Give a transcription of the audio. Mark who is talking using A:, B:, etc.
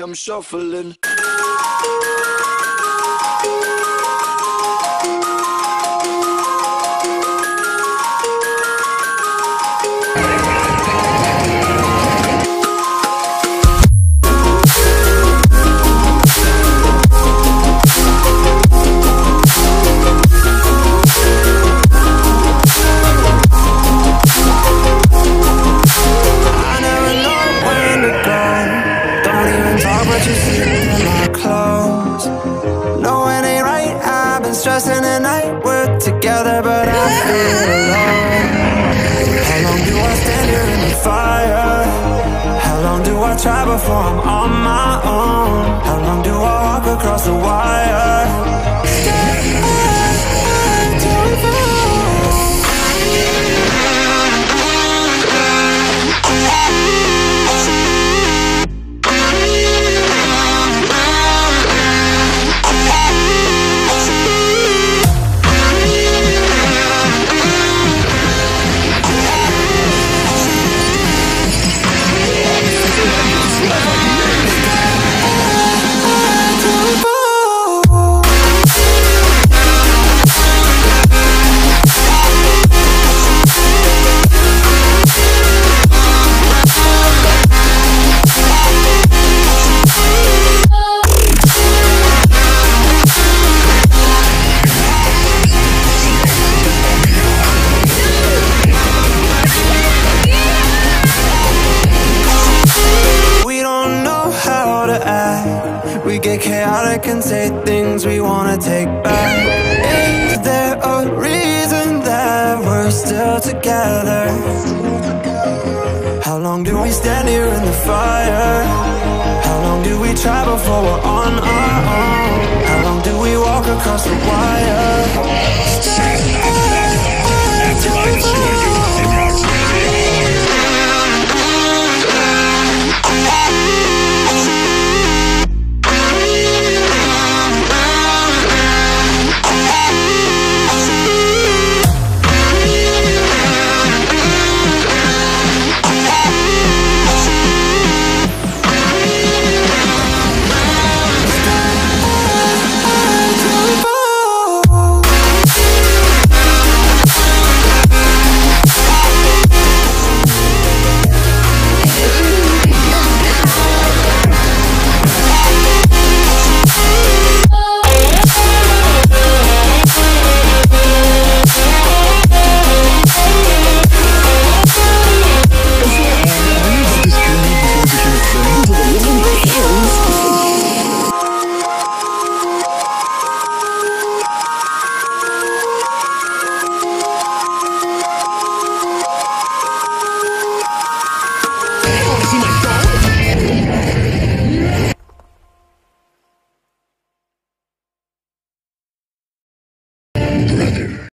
A: I'm shuffling.
B: Stressing at night, we're together, but I feel alone. How long do I stand here in the fire? How long do I try before I'm on my own? How long do I walk across the wire? Till we fall. Chaotic and say things we wanna take back. Is there a reason that we're still together? How long do we stand here in the fire? How long do we try before we're on our own? How long do we walk across the wire?